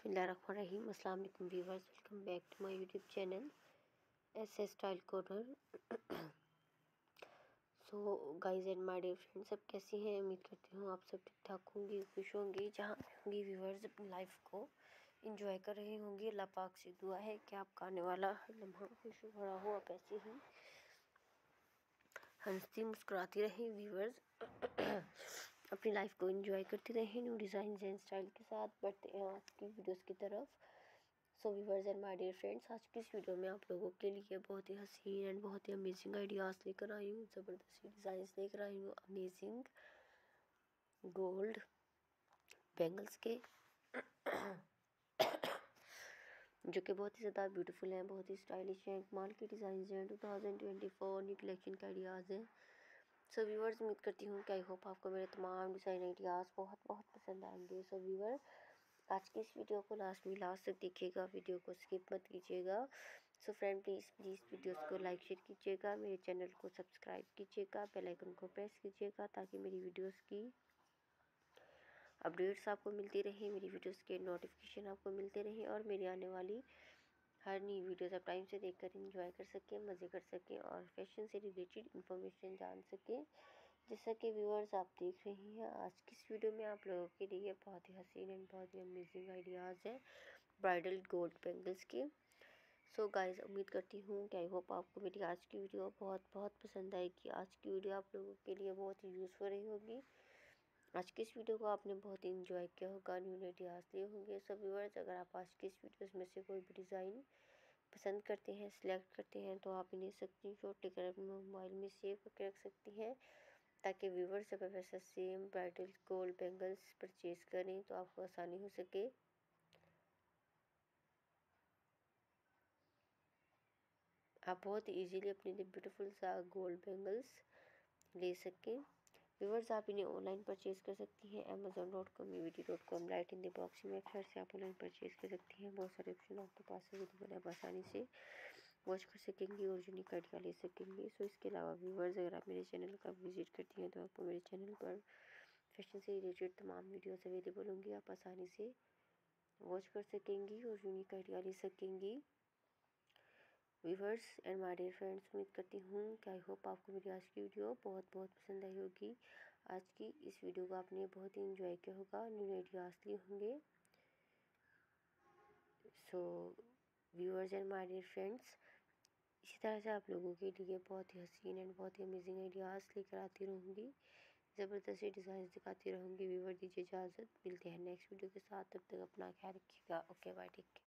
बिस्मिल्लाहिर्रहमानिर्रहीम। अस्सलाम वालेकुम viewers, welcome back to my YouTube channel S style corner. So guys and my dear friends, सब कैसी हैं? उम्मीद करती हूँ आप सब ठीक ठाक होंगी, खुश होंगी, जहाँ भी होंगी व्यूअर्स अपनी लाइफ को इंजॉय कर रहे होंगे। अल्लाह पाक से दुआ है कि आपका आने वाला हर लम्हा खुशी भरा हो, आप ऐसे ही हंसती मुस्कुराती रहें व्यूअर्स। अपनी लाइफ को एंजॉय करती रहें न्यू डिज़ाइन एंड स्टाइल के साथ। बढ़ते हैं आज की वीडियोस की तरफ। So viewers and my dear friends, आज की इस वीडियो में आप लोगों के लिए बहुत ही हसीन एंड बहुत ही अमेजिंग आइडियाज़ लेकर आई हूँ, ज़बरदस्त डिज़ाइंस लेकर आई हूँ, अमेजिंग गोल्ड बैंगल्स के जो कि बहुत ही ज़्यादा ब्यूटीफुल हैं, बहुत ही स्टाइलिश हैं, कमाल की डिज़ाइन हैं। 2024 न्यू कलेक्शन के आइडियाज़ हैं। सो व्यूअर्स, उम्मीद करती हूँ कि आई होप आपको मेरे तमाम डिज़ाइन आइडियाज़ बहुत बहुत पसंद आएंगे। सो व्यूअर, आज की इस वीडियो को लास्ट में लास्ट तक देखिएगा, वीडियो को स्किप मत कीजिएगा। सो फ्रेंड, प्लीज़ वीडियोस को लाइक शेयर कीजिएगा, मेरे चैनल को सब्सक्राइब कीजिएगा, बेल आइकन को प्रेस कीजिएगा ताकि मेरी वीडियोस की अपडेट्स आपको मिलती रहे, मेरी वीडियोस के नोटिफिकेशन आपको मिलते रहें और मेरी आने वाली हर नई वीडियोस आप टाइम से देखकर एंजॉय कर सकें, मज़े कर सकें और फैशन से रिलेटेड इन्फॉर्मेशन जान सकें। जैसा कि व्यूअर्स आप देख रहे हैं, आज की इस वीडियो में आप लोगों के लिए बहुत ही हसीन एंड बहुत ही अमेजिंग आइडियाज़ हैं ब्राइडल गोल्ड बैंगल्स के। सो गाइस, उम्मीद करती हूँ कि आई होप आपको मेरी आज की वीडियो बहुत बहुत पसंद आएगी। आज की वीडियो आप लोगों के लिए बहुत ही यूज़फुल रही होगी। आज की इस वीडियो को आपने बहुत ही इंजॉय किया होगा, न्यू आइडियाज़ लिए होंगे। सो व्यूअर्स, अगर आप आज की इस वीडियो में से कोई भी डिज़ाइन पसंद करते हैं, सिलेक्ट करते हैं, तो आप इन्हें स्क्रीनशॉट लेकर अपने मोबाइल में सेव करके रख सकती हैं ताकि व्यूअर्स जब वैसा same bridal gold bangles purchase करें तो आपको आसानी हो सके। आप बहुत ईजीली अपने लिए ब्यूटीफुल सा गोल्ड बैंगल्स ले सकें। व्यूअर्स, आप इन्हें ऑनलाइन परचेज़ कर सकती हैं amazon.com, evd.com, right in the box में अक्सर से आप ऑनलाइन परचेज़ कर सकती हैं। बहुत सारे ऑप्शन आपके पास अवेलेबल है, आप आसानी से वॉच कर सकेंगी और यूनिक आइडिया ले सकेंगी। सो इसके अलावा व्यूअर्स, अगर आप मेरे चैनल का विजिट करती हैं तो आपको मेरे चैनल पर फैशन से रिलेटेड तमाम वीडियोस अवेलेबल होंगी, आप आसानी से वॉच कर सकेंगी और यूनिक आइडिया ले सकेंगी। Viewers and my dear friends, उम्मीद करती हूँ कि आई होप आपको मेरी आज की वीडियो बहुत बहुत पसंद आई होगी। आज की इस वीडियो को आपने बहुत ही इंजॉय किया होगा, न्यू आइडियाज़ लिए होंगे। So viewers and my dear friends, इसी तरह से आप लोगों के लिए बहुत ही हसीन एंड बहुत ही अमेजिंग आइडियाज़ लेकर आती रहूँगी, ज़बरदस्त डिज़ाइन दिखाती रहूँगी। व्यूअर, दीजिए इजाज़त, मिलते हैं नेक्स्ट वीडियो के साथ, तब तक अपना ख्याल रखिएगा। Okay bye, take care.